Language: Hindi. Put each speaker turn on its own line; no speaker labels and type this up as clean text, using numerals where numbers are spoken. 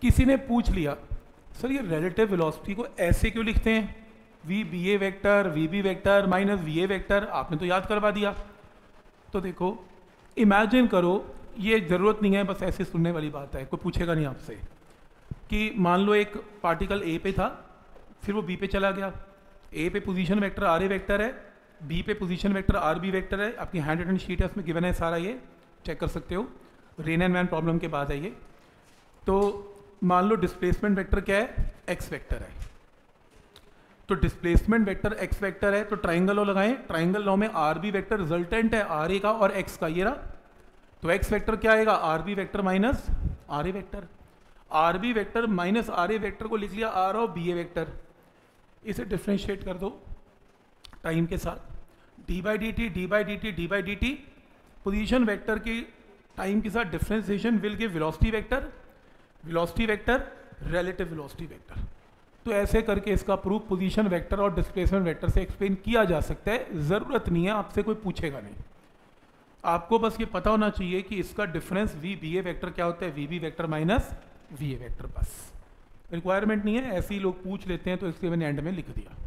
किसी ने पूछ लिया सर ये रिलेटिव वेलोसिटी को ऐसे क्यों लिखते हैं, V B A vector V B vector minus V A vector, आपने तो याद करवा दिया। तो देखो इमेजिन करो, ये ज़रूरत नहीं है, बस ऐसे सुनने वाली बात है, कोई पूछेगा नहीं आपसे, कि मान लो एक पार्टिकल ए पे था, फिर वो बी पे चला गया, ए पे position vector R A vector है, बी पे position vector R B vector है, आपकी हैंड रिटन शीट है उसमें गिवन है सारा, ये चेक कर सकते हो, रेन एंड मैन प्रॉब्लम के बाद है ये। तो मान लो डिस्प्लेसमेंट वेक्टर क्या है, एक्स वेक्टर है, तो डिस्प्लेसमेंट वेक्टर एक्स वेक्टर है, तो ट्राइंगल लॉ लगाएं, ट्राइंगल लॉ में आर बी वेक्टर रिजल्टेंट है आर ए का और एक्स का, ये रहा, तो एक्स वेक्टर क्या आएगा, R B vector minus R A vector, R B vector minus R A vector को लिख लिया R of B A vector, इसे डिफ्रेंशिएट कर दो टाइम के साथ, d by d t d by d t d by d t, position vector की टाइम के साथ differentiation will give velocity vector, velocity vector relative velocity vector. तो ऐसे करके इसका प्रूफ पोजीशन वेक्टर और डिस्प्लेसमेंट वेक्टर से एक्सप्लेन किया जा सकता है, ज़रूरत नहीं है, आपसे कोई पूछेगा नहीं, आपको बस ये पता होना चाहिए कि इसका difference V B A vector क्या होता है, V B vector minus V A vector, बस रिक्वायरमेंट नहीं है, ऐसे ही लोग पूछ लेते हैं तो इसलिए मैंने एंड में लिख दिया।